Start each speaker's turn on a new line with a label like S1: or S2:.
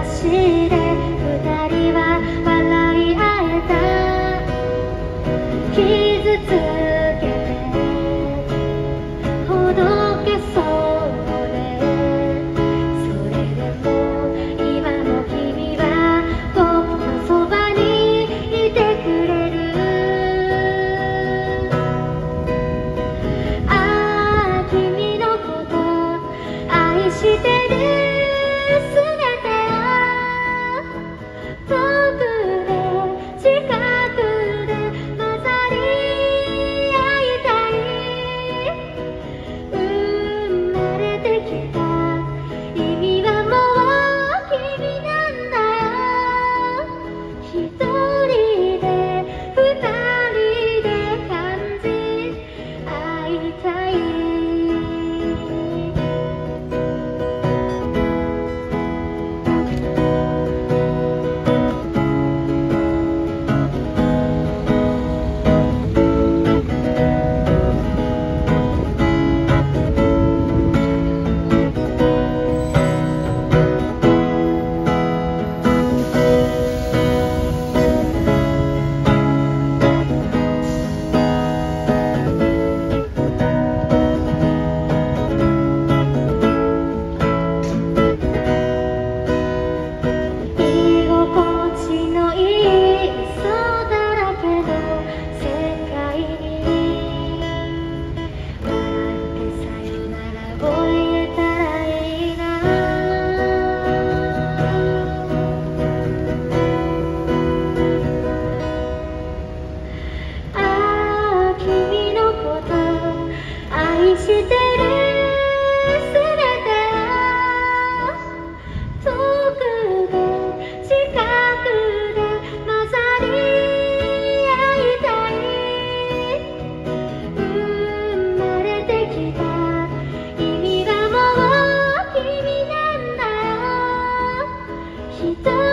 S1: で二人は笑い合えた。傷つけてほどけそうで、それでも今の君は僕のそばにいてくれる。ああ君のこと愛してる。全てを遠くで近くで混ざり合いたい。生まれてきた意味はもう君なんだよ。一人で二人で感じ合いたい。居心地のいい嘘だらけの世界に笑ってさよならを言えたらいいな。ああ君のこと愛してる。全てを遠くで近くで混ざり合いたい。生まれてきた意味はもう君なんだよ。一人